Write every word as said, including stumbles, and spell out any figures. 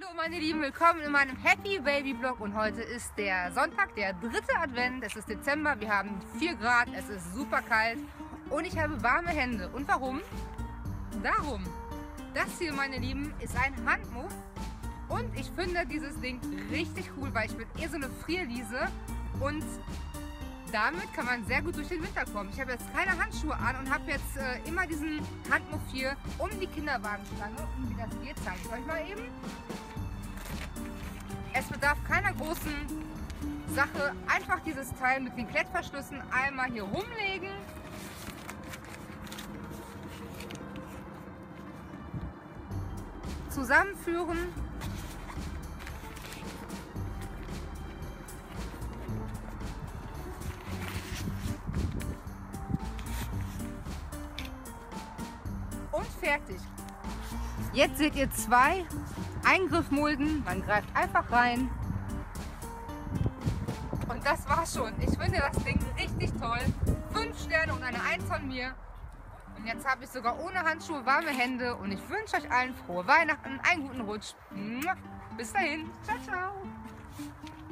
Hallo meine Lieben, willkommen in meinem Happy Baby Vlog und heute ist der Sonntag, der dritte Advent, es ist Dezember, wir haben vier Grad, es ist super kalt und ich habe warme Hände. Und warum? Darum, das hier meine Lieben ist ein Handmuff und ich finde dieses Ding richtig cool, weil ich bin eh so eine Frierliese und damit kann man sehr gut durch den Winter kommen. Ich habe jetzt keine Handschuhe an und habe jetzt äh, immer diesen Handmuff hier um die Kinderwagenstange. Und wie das geht, zeige ich euch mal eben. Es bedarf keiner großen Sache. Einfach dieses Teil mit den Klettverschlüssen einmal hier rumlegen. Zusammenführen. Und fertig. Jetzt seht ihr zwei Eingriffmulden. Man greift einfach rein. Und das war's schon. Ich finde das Ding richtig toll. Fünf Sterne und eine Eins von mir. Und jetzt habe ich sogar ohne Handschuhe warme Hände. Und ich wünsche euch allen frohe Weihnachten, einen guten Rutsch. Bis dahin. Ciao, ciao.